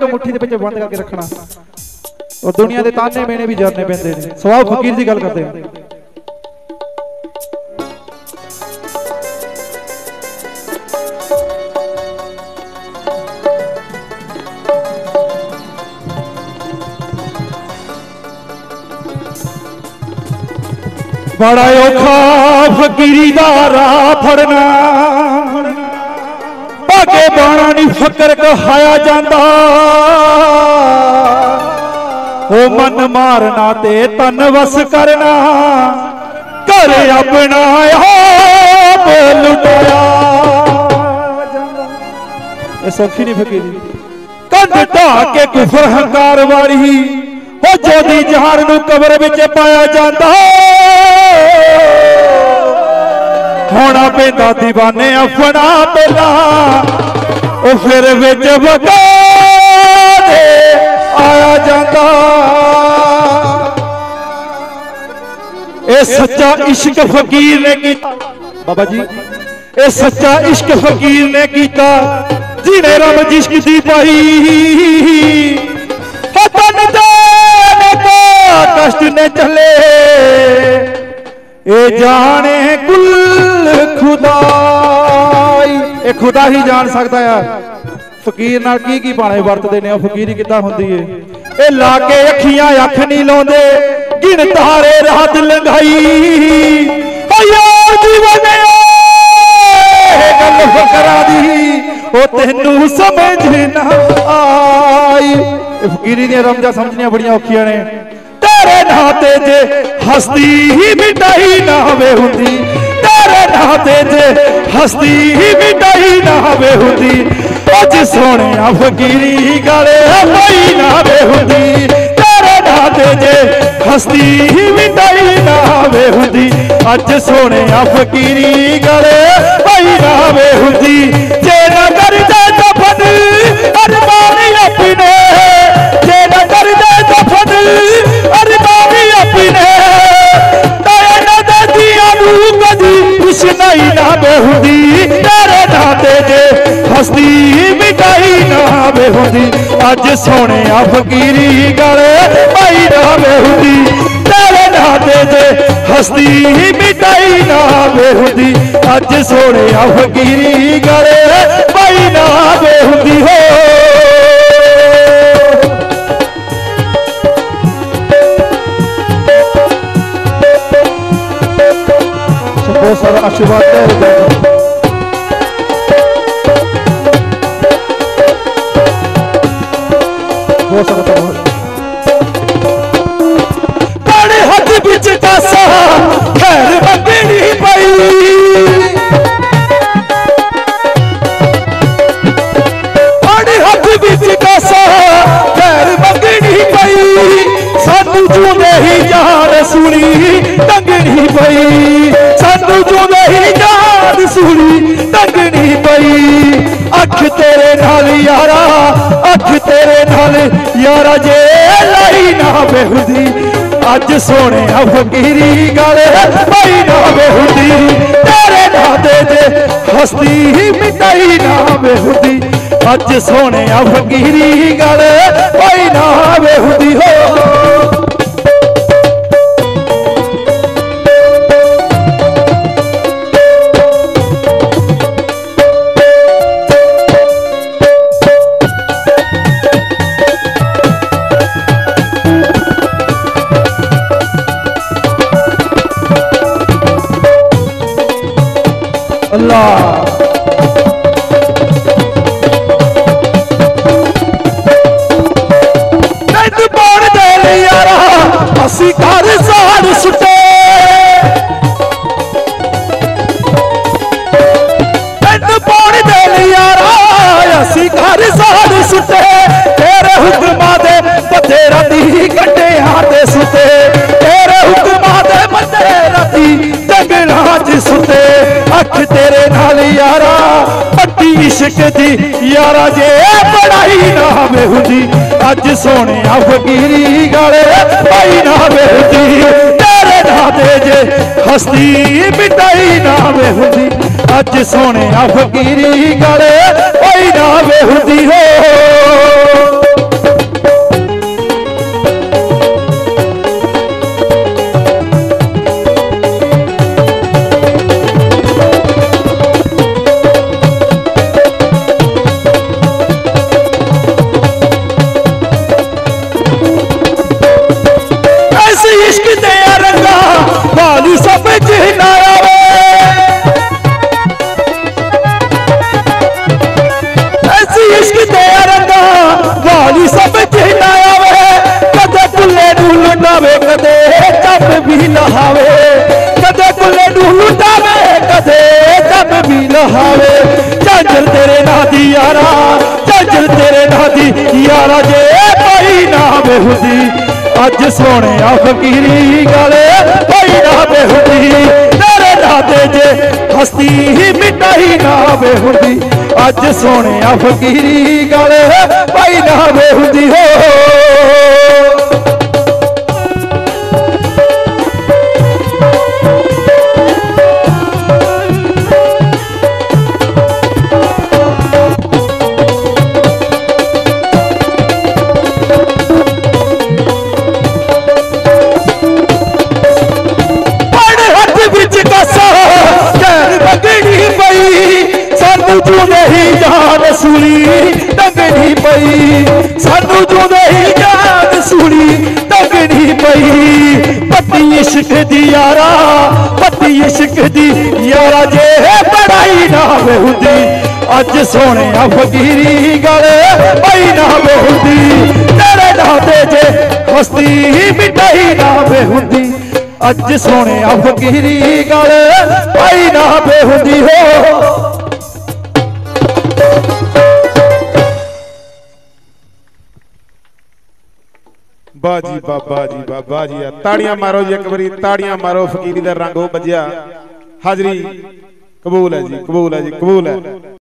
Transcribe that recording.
एक मुट्ठी दे विच बंद करके रखना और दुनिया के ताने मेने भी जरने पैंदे ने। सवाल फकीर की गल करते हैं। बड़ा औखा फकीरी दा राह फड़ना भागे बाणा नहीं फकर कहाया जाता ओ मन मारना ते तन वस करना घर अपना लुटाया सौखी नहीं फकीरी कंध ढा के कुफर हंकार वाली ओ जोदी जहान नूं कबर विच पाया जाता होना पैंदा दीवाने अपना पहला ओ फिर विच वगा दे आया जाता। ए सच्चा इश्क फकीर ने कीता बाबा जी ए सच्चा इश्क फकीर ने कीता जिन्हें रब जिश्क दी पाई कष्ट ने चले ए जाने कुल खुदाई ए खुदा ही जान सकता है फकीर नाल की पाने वरतदे ने फकीरी किदां हुंदी है। ए लाके अखियां अख नहीं लाउंदे गिन तारे रात लंघाई ओ यार जीवन गल फकरा दी ओ तेनू समझ ना आई। फकीरी दी रमजा समझनियां बड़ियां औखियां ने। तेरे नाते जे हस्ती ही मिटाई ना वे हुंदी तेरे नाते जे हस्ती ही मिटाई ना वे हुंदी अज सोने फकीरी गले पाई ना वे हुंदी तेरे नाते जे हस्ती ही मिटाई ना वे हुंदी अज सोने फकीरी गले पाई ना वे हुंदी जे ना कर दे दफन अरमान अपने जे ना कर दे दफन अरमान अपने ताया ना दिया कदी नहीं ना बेहुदी तेरे नाते जे हस्ती मिटाई ना बेहुदी अज सोने फकीरी गले पाई ना बेहुदी तेरे नाते जे हस्ती मिटाई ना बेहुदी अज सोने फकीरी गले पाई ना बेहुदी हो। बहुत सारा आशीर्वाद है बहुत सारा बड़े हद बिच कासा खैर मंगनी पई बड़े हद बिच कासा खैर मंगनी पई सानू जूंदे ही जान सुनी टंगनी पई सानू जूंदे ही जान सुनी टंगनी पई अख तेरे नाल यारा अख तेरे नाल यारा जे लाई ना बेहुदी अज सोने फकीरी गले पाई ना बेहुदी तेरे नाते जे हस्ती ही मिटाई ना बेहुदी अज सोने फकीरी गले पाई ना बेहुदी हो। असी घर साड़ सुटे पिंड पौड़ दे यारा असी घर साड़ सुटे तेरे हुक्मा दे बदे राती गड्डे हाथे सुते तेरे हुक्मा दे बदे राती जंगलां च सुते अख तेरे नाल यारा पट्टी इश्क दी यारा जे पढ़ाई ना बेहुदी अज सोने फकीरी गले पाई ना बेहुदी तेरे नाते जे हस्ती मिटाई ना बेहुदी अज सोने फकीरी गले पाई ना बेहुदी हो। यारा जे भाई ना बेहुदी अज सोने फकीरी गल भाई ना बेहुदी तेरे नाते जे हस्ती ही मिटाई ना बेहुदी अज सोने फकीरी गल भाई ना बेहुदी हो सूली टंगनी पई सानू जूदे ही जान सूली टंगनी पई पति इश्क दी यारा पति इश्क दी यारा जे पढ़ाई ना बेहुदी अज सोने फकीरी गल भाई ना बेहुदी तेरे नाते जे हस्ती मिटाई ना बेहुदी अज सोने फकीरी गल भाई ना बेहुदी हो बाजी बाबा जी बाबा जी ताड़ियां मारो जी एक बारी ताड़ियां मारो फकीरी दा रंग हो बजिया हाजरी कबूल है जी कबूल है जी कबूल है।